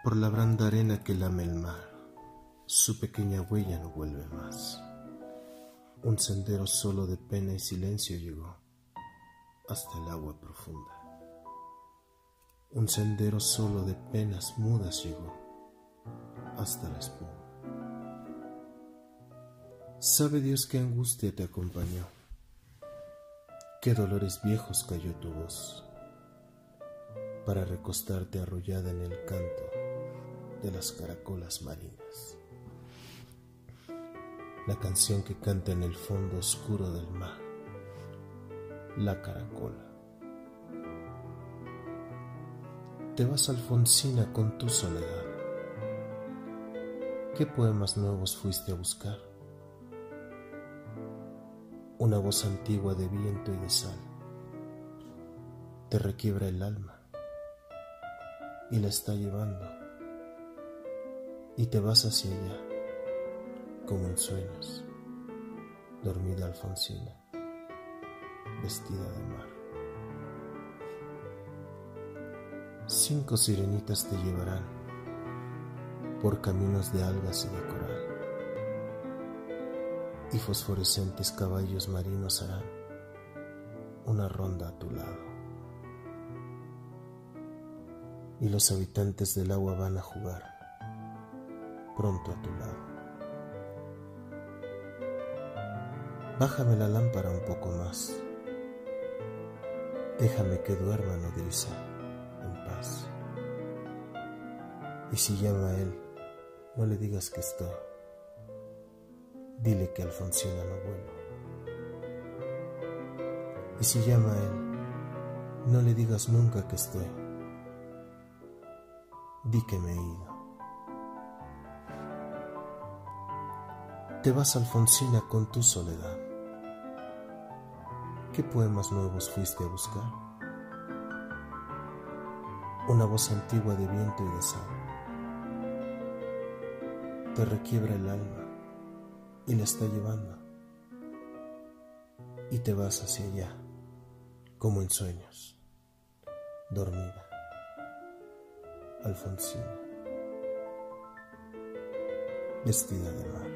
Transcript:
Por la branda arena que lame el mar, su pequeña huella no vuelve más. Un sendero solo de pena y silencio llegó hasta el agua profunda. Un sendero solo de penas mudas llegó hasta la espuma. Sabe Dios qué angustia te acompañó, qué dolores viejos cayó tu voz, para recostarte arrollada en el canto de las caracolas marinas. La canción que canta en el fondo oscuro del mar, la caracola. Te vas, Alfonsina, con tu soledad. ¿Qué poemas nuevos fuiste a buscar? Una voz antigua de viento y de sal te requiebra el alma y la está llevando, y te vas hacia allá como en sueños, dormida Alfonsina, vestida de mar. 5 sirenitas te llevarán por caminos de algas y de coral, y fosforescentes caballos marinos harán una ronda a tu lado, y los habitantes del agua van a jugar pronto a tu lado. Bájame la lámpara un poco más, déjame que duerma nodriza en paz. Y si llama a él, no le digas que estoy, dile que Alfonsina no vuelve. Y si llama a él, no le digas nunca que estoy, di que me he ido. Te vas, Alfonsina, con tu soledad. ¿Qué poemas nuevos fuiste a buscar? Una voz antigua de viento y de sal te requiebra el alma y la está llevando, y te vas hacia allá como en sueños, dormida Alfonsina, vestida de mar.